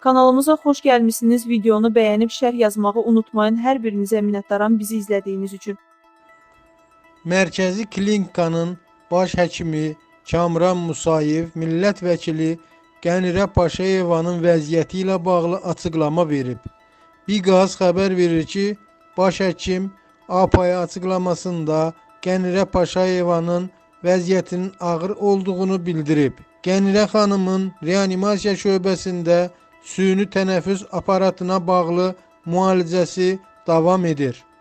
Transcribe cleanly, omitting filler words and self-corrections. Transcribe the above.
Kanalımıza xoş gəlmişsiniz. Videonu bəyənib şərh yazmağı unutmayın. Hər birinizə minnətdaram bizi izlədiyiniz üçün. Mərkəzi Klinikanın baş həkimi Kamran Musayev millət vəkili Qənirə Paşayevanın vəziyyəti ilə bağlı açıqlama verib. Biqaz xəbər verir ki, baş həkim APA'ya açıqlamasında Qənirə Paşayevanın vəziyyətinin ağır olduğunu bildirib. Qənirə xanımın reanimasiya şöbəsində süni tənəffüs aparatına bağlı müalicəsi davam edir.